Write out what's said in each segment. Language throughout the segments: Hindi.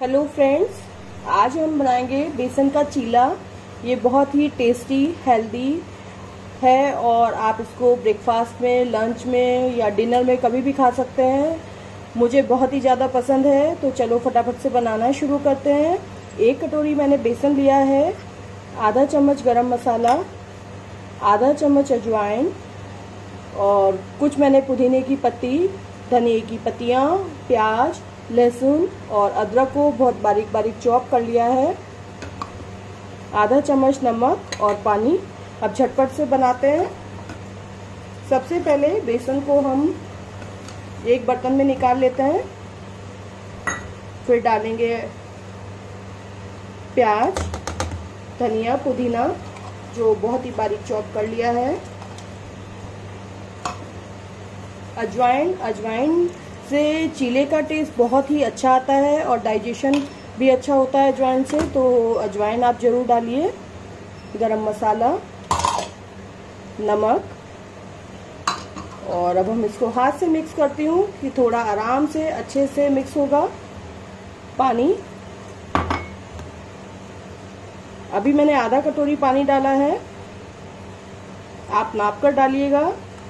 हेलो फ्रेंड्स, आज हम बनाएंगे बेसन का चीला। ये बहुत ही टेस्टी हेल्दी है और आप इसको ब्रेकफास्ट में, लंच में या डिनर में कभी भी खा सकते हैं। मुझे बहुत ही ज़्यादा पसंद है, तो चलो फटाफट से बनाना शुरू करते हैं। 1 कटोरी मैंने बेसन लिया है, आधा चम्मच गरम मसाला, आधा चम्मच अजवाइन और कुछ मैंने पुदीने की पत्ती, धनिए की पत्तियाँ, प्याज, लहसुन और अदरक को बहुत बारीक बारीक चॉप कर लिया है, आधा चम्मच नमक और पानी। अब झटपट से बनाते हैं। सबसे पहले बेसन को हम एक बर्तन में निकाल लेते हैं, फिर डालेंगे प्याज, धनिया, पुदीना जो बहुत ही बारीक चॉप कर लिया है, अजवाइन से चीले का टेस्ट बहुत ही अच्छा आता है और डाइजेशन भी अच्छा होता है अजवाइन से, तो अजवाइन आप ज़रूर डालिए। गरम मसाला, नमक और अब हम इसको हाथ से मिक्स करती हूँ कि थोड़ा आराम से अच्छे से मिक्स होगा। पानी, अभी मैंने आधा कटोरी पानी डाला है, आप नाप कर डालिएगा।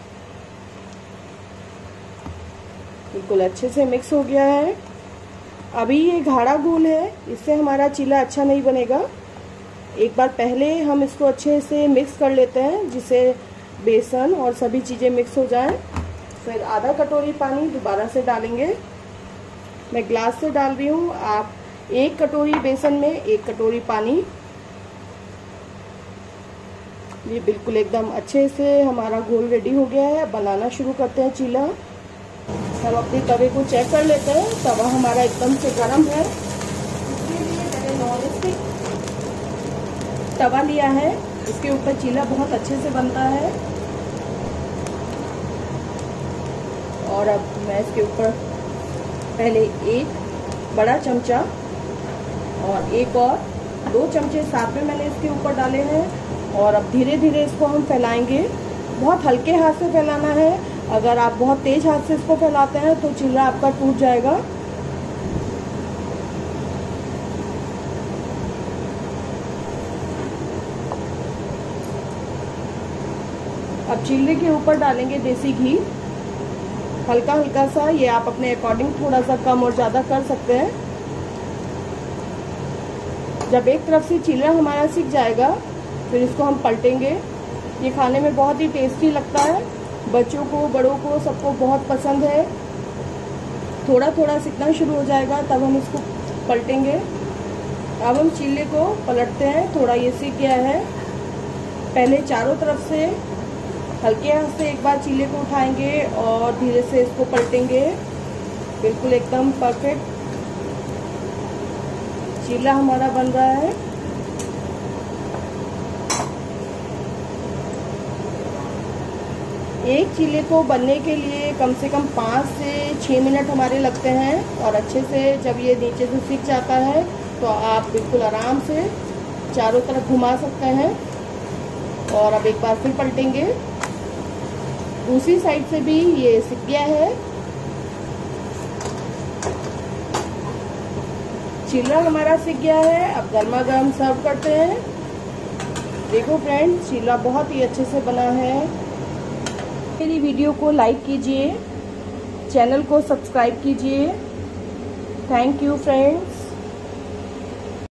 बिल्कुल अच्छे से मिक्स हो गया है। अभी ये गाढ़ा घोल है, इससे हमारा चीला अच्छा नहीं बनेगा। एक बार पहले हम इसको अच्छे से मिक्स कर लेते हैं जिससे बेसन और सभी चीज़ें मिक्स हो जाएं। फिर आधा कटोरी पानी दोबारा से डालेंगे। मैं ग्लास से डाल रही हूँ, आप 1 कटोरी बेसन में 1 कटोरी पानी। ये बिल्कुल एकदम अच्छे से हमारा घोल रेडी हो गया है। बनाना शुरू करते हैं चीला। हम अपने तवे को चेक कर लेते हैं। तवा हमारा एकदम से गर्म है, इसके लिए मैंने नॉन स्टिक तवा लिया है। इसके ऊपर चीला बहुत अच्छे से बनता है। और अब मैं इसके ऊपर पहले 1 बड़ा चमचा और 1 और 2 चमचे साथ में मैंने इसके ऊपर डाले हैं। और अब धीरे धीरे इसको हम फैलाएंगे। बहुत हल्के हाथ से फैलाना है, अगर आप बहुत तेज हाथ से इसको फैलाते हैं तो चीला आपका टूट जाएगा। अब चीले के ऊपर डालेंगे देसी घी, हल्का हल्का सा। ये आप अपने अकॉर्डिंग थोड़ा सा कम और ज़्यादा कर सकते हैं। जब एक तरफ से चीला हमारा सिक जाएगा फिर इसको हम पलटेंगे। ये खाने में बहुत ही टेस्टी लगता है, बच्चों को, बड़ों को, सबको बहुत पसंद है। थोड़ा थोड़ा सिकना शुरू हो जाएगा तब हम इसको पलटेंगे। अब हम चीले को पलटते हैं। थोड़ा ये सिक गया है। पहले चारों तरफ से हल्के हाथ से एक बार चीले को उठाएंगे और धीरे से इसको पलटेंगे। बिल्कुल एकदम परफेक्ट चीला हमारा बन रहा है। एक चीले को बनने के लिए कम से कम 5 से 6 मिनट हमारे लगते हैं। और अच्छे से जब ये नीचे से सिक जाता है तो आप बिल्कुल आराम से चारों तरफ घुमा सकते हैं। और अब एक बार फिर पलटेंगे। दूसरी साइड से भी ये सिक गया है। चीला हमारा सिक गया है। अब गर्मा गर्म सर्व करते हैं। देखो फ्रेंड्स, चीला बहुत ही अच्छे से बना है। मेरी वीडियो को लाइक कीजिए, चैनल को सब्सक्राइब कीजिए। Thank you friends.